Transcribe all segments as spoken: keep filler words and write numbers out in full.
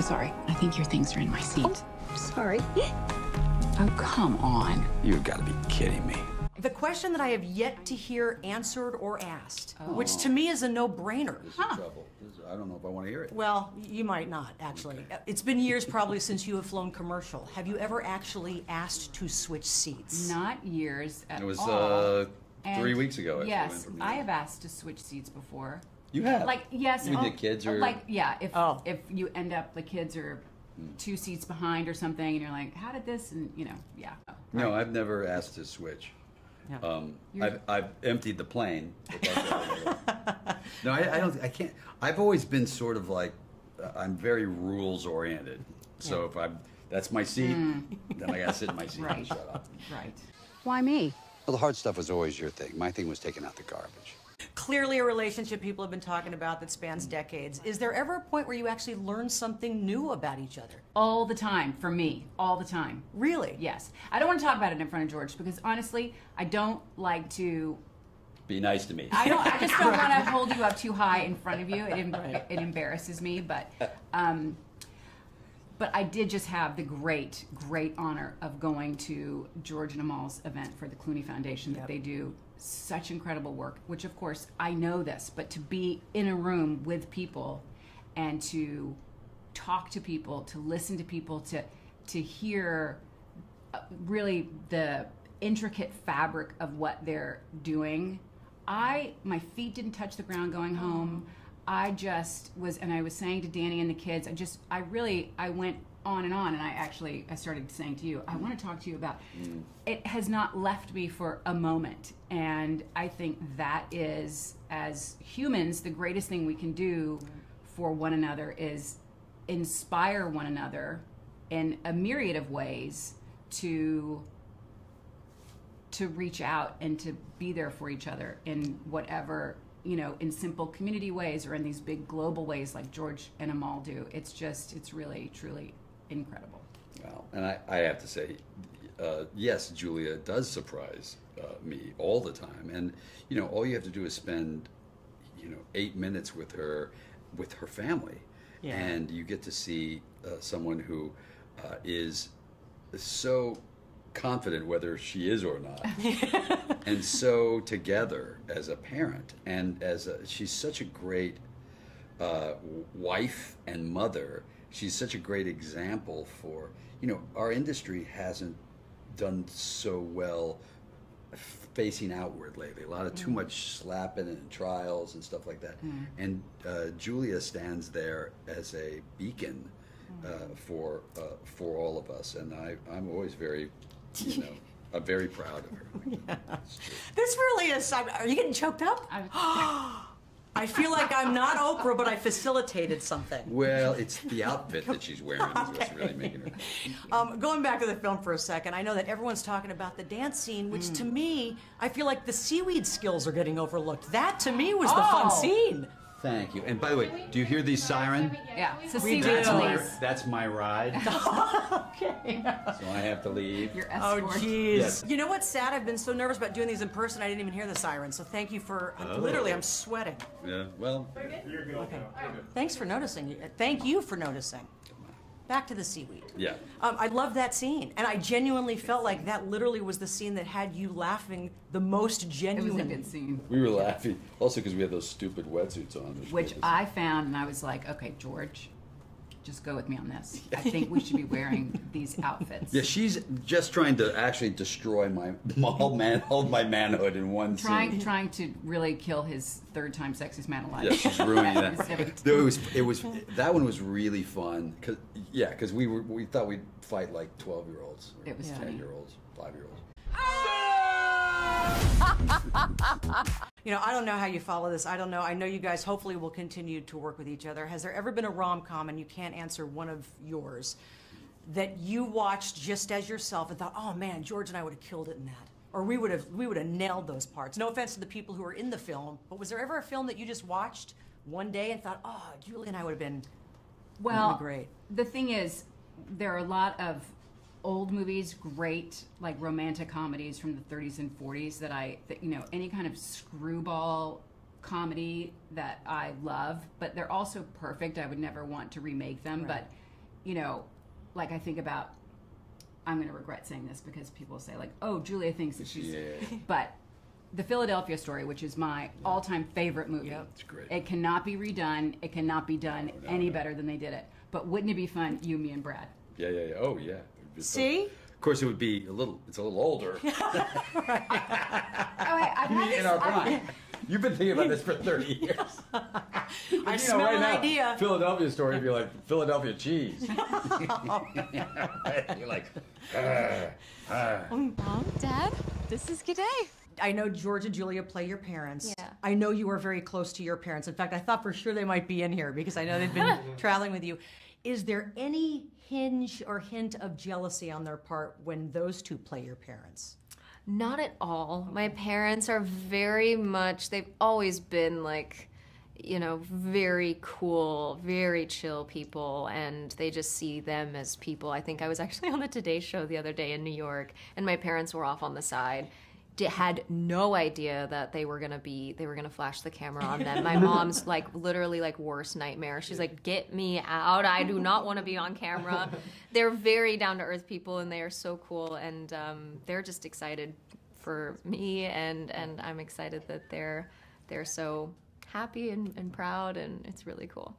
sorry. I think your things are in my seat. Oh, sorry. Oh, come on. You've got to be kidding me. The question that I have yet to hear answered or asked, oh. which to me is a no-brainer. This is huh. trouble. This is, I don't know if I want to hear it. Well, you might not, actually. Okay. It's been years probably since you have flown commercial. Have you ever actually asked to switch seats? Not years at all. It was uh, three and weeks ago. Yes, I have asked to switch seats before. You have? Like, yes. You oh, the kids are... Like, yeah, if, oh. if you end up, the kids are two seats behind or something, and you're like, how did this, and you know, yeah. Right. No, I've never asked to switch. Yeah. Um, I've, I've emptied the plane. no, I, I don't. I can't. I've always been sort of like uh, I'm very rules oriented. So yeah. if I'm that's my seat, mm. then I gotta sit in my seat right. and shut up. Right. Why me? Well, the hard stuff was always your thing. My thing was taking out the garbage. Clearly a relationship people have been talking about that spans decades. Is there ever a point where you actually learn something new about each other? All the time, for me, all the time. Really? Yes. I don't want to talk about it in front of George because honestly, I don't like to... Be nice to me. I don't. I just don't want to hold you up too high in front of you. It, em right. it embarrasses me, but... Um, But I did just have the great, great honor of going to George and Amal's event for the Clooney Foundation. Yep. That they do such incredible work, which of course I know this, but to be in a room with people and to talk to people, to listen to people, to, to hear uh, really the intricate fabric of what they're doing. I, my feet didn't touch the ground going home. I just was, and I was saying to Danny and the kids, I just, I really, I went on and on, and I actually, I started saying to you, I want to talk to you about, mm. it has not left me for a moment, and I think that is, as humans, the greatest thing we can do for one another is inspire one another in a myriad of ways to, to reach out and to be there for each other in whatever, you know, in simple community ways or in these big global ways like George and Amal do. It's just, it's really, truly incredible. Well, and I, I have to say, uh, yes, Julia does surprise uh, me all the time. And, you know, all you have to do is spend, you know, eight minutes with her, with her family. Yeah. And you get to see uh, someone who uh, is so confident whether she is or not, and so together as a parent, and as a, she's such a great uh, wife and mother. She's such a great example for, you know, our industry hasn't done so well facing outward lately. A lot of too mm. much slapping and trials and stuff like that. Mm. And uh, Julia stands there as a beacon uh, for uh, for all of us, and I I'm always very, you know, I'm very proud of her. Yeah. This really is. Are you getting choked up? I feel like I'm not Oprah, but I facilitated something. Well, it's the outfit that she's wearing okay. is what's really making her. Um, going back to the film for a second, I know that everyone's talking about the dance scene, which mm. to me, I feel like the seaweed skills are getting overlooked. That to me was oh. the fun scene. Thank you. And by the way, do you hear the siren? Yeah, so we do. That's my, that's my ride. Okay. So I have to leave. Your escort. Oh, jeez. Yes. You know what's sad? I've been so nervous about doing these in person, I didn't even hear the siren. So thank you for, oh. literally, I'm sweating. Yeah, well. You're good. Okay. You're good. Thanks for noticing. Thank you for noticing. Back to the seaweed. Yeah. Um, I love that scene, and I genuinely felt like that literally was the scene that had you laughing the most genuine. It was a good scene. We were laughing, also because we had those stupid wetsuits on. Which, which I found, and I was like, okay, George, just go with me on this. I think we should be wearing these outfits. Yeah, she's just trying to actually destroy my all man, all my manhood in one trying, scene. Trying to really kill his third time sexiest man alive. Yeah, she's ruining that. It was, it was, that one was really fun. Cause, yeah, because we were, we thought we'd fight like twelve year olds, or it was ten funny. year olds, five year olds. You know, I don't know how you follow this. I don't know. I know you guys hopefully will continue to work with each other. Has there ever been a rom-com, and you can't answer one of yours, that you watched just as yourself and thought, oh man, George and I would have killed it in that, or we would have we would have nailed those parts? No offense to the people who are in the film, but was there ever a film that you just watched one day and thought, oh, Julie and I would have been well, really great? The thing is, there are a lot of old movies, great like romantic comedies from the thirties and forties that I, that, you know, any kind of screwball comedy that I love, but they're also perfect. I would never want to remake them. Right. But you know, like I think about, I'm going to regret saying this because people say like, oh, Julia thinks that she's, Yeah. but the Philadelphia Story, which is my all-time favorite movie. Yep. It's great. It cannot be redone. It cannot be done No, no, any no. better than they did it. But wouldn't it be fun, you, me, and Brad? Yeah, yeah, yeah. Oh, yeah. It would be fun. See? Of course, it would be a little. It's a little older. Oh, I, I've had this, in our I've- prime. You've been thinking about this for thirty years. I You know, smell right an now, idea. Philadelphia Story would be like Philadelphia cheese. You're like, ah, ah. Mom, Dad, this is G'day. I know George and Julia play your parents. Yeah. I know you are very close to your parents. In fact, I thought for sure they might be in here because I know they've been traveling with you. Is there any hinge or hint of jealousy on their part when those two play your parents? Not at all. My parents are very much, they've always been like, you know, very cool, very chill people, and they just see them as people. I think I was actually on the Today Show the other day in New York, and my parents were off on the side. Di- had no idea that they were gonna be, they were gonna flash the camera on them. My mom's like literally like worst nightmare. She's like, get me out. I do not want to be on camera. They're very down to earth people, and they are so cool, and um, they're just excited for me, and and I'm excited that they're they're so happy and, and proud, and it's really cool.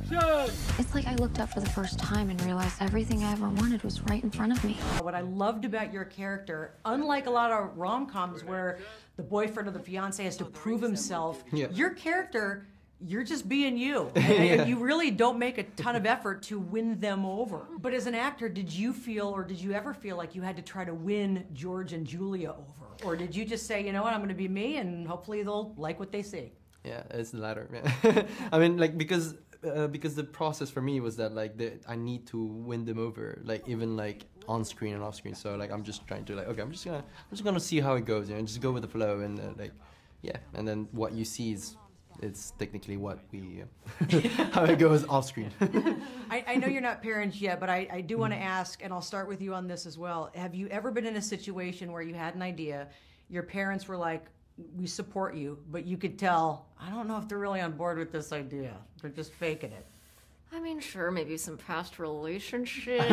It's like I looked up for the first time and realized everything I ever wanted was right in front of me. What I loved about your character, unlike a lot of rom-coms where the boyfriend or the fiance has to prove himself, Yeah. your character, you're just being you. And you really don't make a ton of effort to win them over. But as an actor, did you feel, or did you ever feel like you had to try to win George and Julia over? Or did you just say, you know what, I'm going to be me, and hopefully they'll like what they see? Yeah, it's the latter. Yeah. I mean, like because uh, because the process for me was that like the, I need to win them over, like even like on screen and off screen. So like I'm just trying to like okay, I'm just gonna I'm just gonna see how it goes, you know, just go with the flow, and uh, like yeah, and then what you see is it's technically what we uh, how it goes off screen. I, I know you're not parents yet, but I, I do want to ask, and I'll start with you on this as well. Have you ever been in a situation where you had an idea, your parents were like, we support you, but you could tell, I don't know if they're really on board with this idea. They're just faking it. I mean, sure, maybe some past relationship.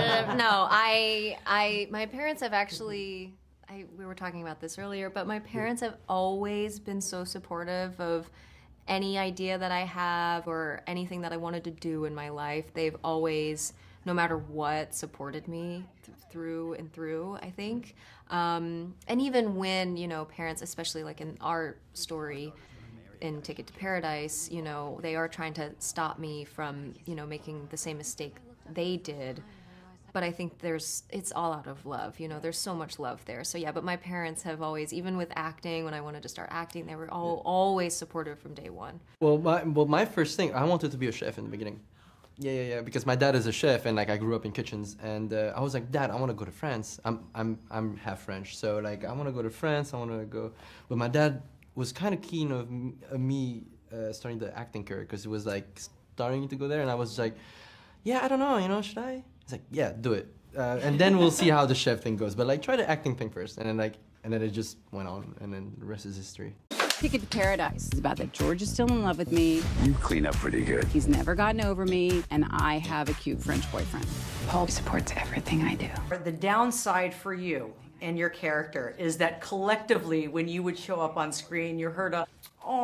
No, I, I, my parents have actually, I, we were talking about this earlier, but my parents have always been so supportive of any idea that I have or anything that I wanted to do in my life. They've always, no matter what, supported me th- through and through, I think. Um, and even when, you know, parents, especially like in our story, in Ticket to Paradise, you know, they are trying to stop me from, you know, making the same mistake they did. But I think there's, it's all out of love, you know, there's so much love there. So yeah, but my parents have always, even with acting, when I wanted to start acting, they were all, always supportive from day one. Well, my well my first thing, I wanted to be a chef in the beginning. Yeah, yeah, yeah. Because my dad is a chef, and like I grew up in kitchens, and uh, I was like, Dad, I want to go to France. I'm, I'm, I'm half French, so like I want to go to France. I want to go. But my dad was kind of keen of m- of me uh, starting the acting career because it was like starting to go there, and I was like, yeah, I don't know, you know, should I? He's like, yeah, do it, uh, and then we'll see how the chef thing goes. But like, try the acting thing first, and then like, and then it just went on, and then the rest is history. Ticket to Paradise is about that George is still in love with me. You clean up pretty good. He's never gotten over me, and I have a cute French boyfriend. Paul supports everything I do. The downside for you and your character is that collectively, when you would show up on screen, you heard a,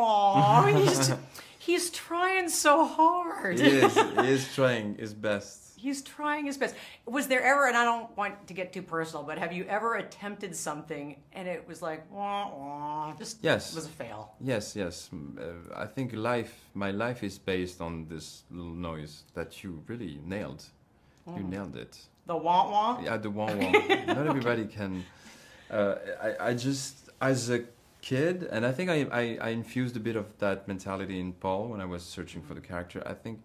oh, he's, he's trying so hard. He is. He is trying his best. He's trying his best. Was there ever, and I don't want to get too personal, but have you ever attempted something and it was like, wah, wah, just Yes. was a fail? Yes, yes. Mm, Uh, I think life, my life is based on this little noise that you really nailed. You nailed it. The wah wah? Yeah, the one one. Not everybody can. Uh, I, I just, as a kid, and I think I, I, I infused a bit of that mentality in Paul when I was searching for the character. I think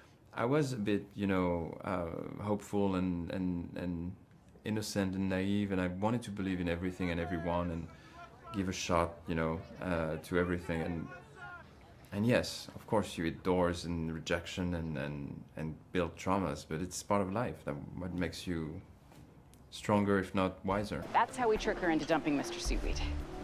I was a bit, you know, uh, hopeful and, and, and innocent and naive, and I wanted to believe in everything and everyone and give a shot, you know, uh, to everything. And and yes, of course, you hit doors and rejection and, and, and build traumas, but it's part of life. That what makes you stronger, if not wiser. That's how we trick her into dumping Mister Seaweed.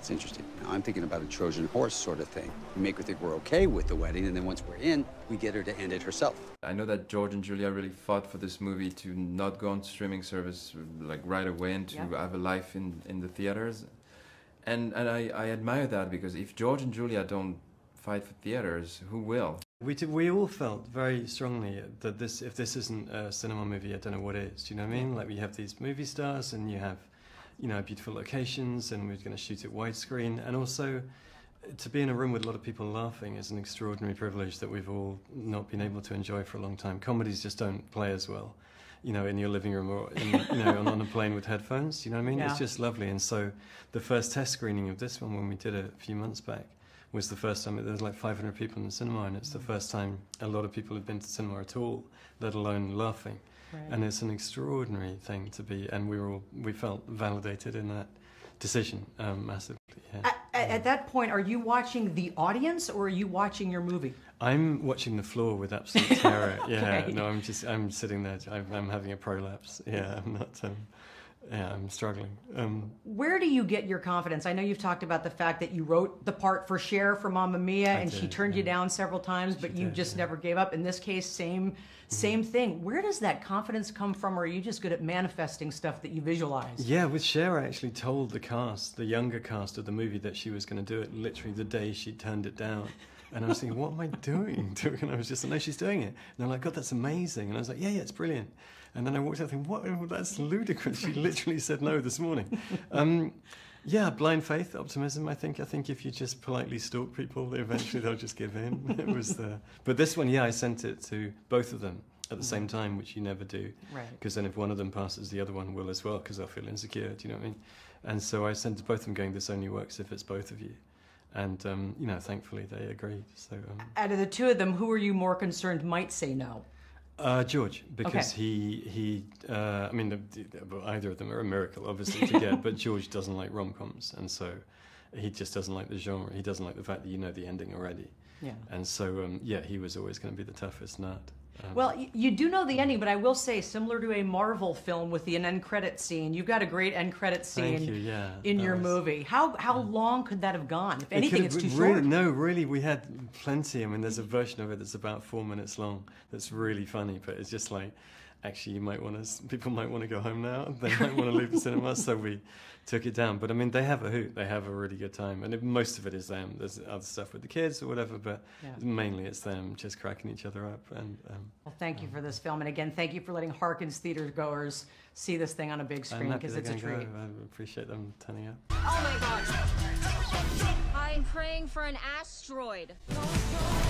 It's interesting. Now, I'm thinking about a Trojan horse sort of thing. We make her think we're okay with the wedding, and then once we're in, we get her to end it herself. I know that George and Julia really fought for this movie to not go on streaming service like right away and to Yep. have a life in, in the theaters. And, and I, I admire that, because if George and Julia don't fight for theaters, who will? We did, we all felt very strongly that this, if this isn't a cinema movie, I don't know what is. Do you know what I mean? Like, we have these movie stars, and you have, you know, beautiful locations, and we're going to shoot it widescreen. And also, to be in a room with a lot of people laughing is an extraordinary privilege that we've all not been able to enjoy for a long time. Comedies just don't play as well, you know, in your living room or in, you know, on, on a plane with headphones. You know what I mean? Yeah. It's just lovely. And so, the first test screening of this one, when we did it a few months back, was the first time. There was like five hundred people in the cinema, and it's the first time a lot of people had been to cinema at all, let alone laughing. Right. And it's an extraordinary thing to be, and we were all, we felt validated in that decision um, massively. Yeah. At, at that point, are you watching the audience or are you watching your movie? I'm watching the floor with absolute terror. Yeah, Okay. no, I'm just I'm sitting there. I'm, I'm having a prolapse. Yeah, I'm not. Um, yeah, I'm struggling. Um, Where do you get your confidence? I know you've talked about the fact that you wrote the part for Cher for Mamma Mia, I and she did, turned you yeah. down several times, but She you did, just yeah. never gave up. In this case, same same thing. Where does that confidence come from, or are you just good at manifesting stuff that you visualize? Yeah, with Cher, I actually told the cast, the younger cast of the movie, that she was going to do it literally the day she turned it down. And I was thinking, what am I doing? And I was just, no, she's doing it. And they're like, God, that's amazing. And I was like, yeah, yeah, it's brilliant. And then I walked out thinking, what? That's ludicrous. She literally said no this morning. Um, yeah, blind faith, optimism. I think. I think if you just politely stalk people, eventually they'll just give in. It was the. But this one, yeah, I sent it to both of them at the same time, which you never do. Right. Because then if one of them passes, the other one will as well, because they'll feel insecure. Do you know what I mean? And so I sent to both of them, going, this only works if it's both of you. And um, you know, thankfully they agreed. So. Um, Out of the two of them, who are you more concerned might say no? Uh, George, because Okay. he he. Uh, I mean, the, the, either of them are a miracle, obviously, to get. But George doesn't like rom-coms, and so he just doesn't like the genre. He doesn't like the fact that you know the ending already. Yeah. And so, um, yeah, he was always going to be the toughest nut. Um, Well, y- you do know the ending, but I will say, similar to a Marvel film with the end credit scene, you've got a great end credit scene Thank you, yeah, in that your was- movie. How how long could that have gone? If It anything, could've it's too been short. really, No, really, we had plenty. I mean, there's a version of it that's about four minutes long. That's really funny, but it's just like, actually, you might want to. People might want to go home now. They might want to leave the cinema, so we took it down. But I mean, they have a hoot. They have a really good time, and it, most of it is them. There's other stuff with the kids or whatever, but Yeah. mainly it's them just cracking each other up. And um, Well, thank you for this film, and again, thank you for letting Harkins theater goers see this thing on a big I'm screen, happy because they're it's a gonna treat. go. I appreciate them turning up. Oh my god. I'm praying for an asteroid.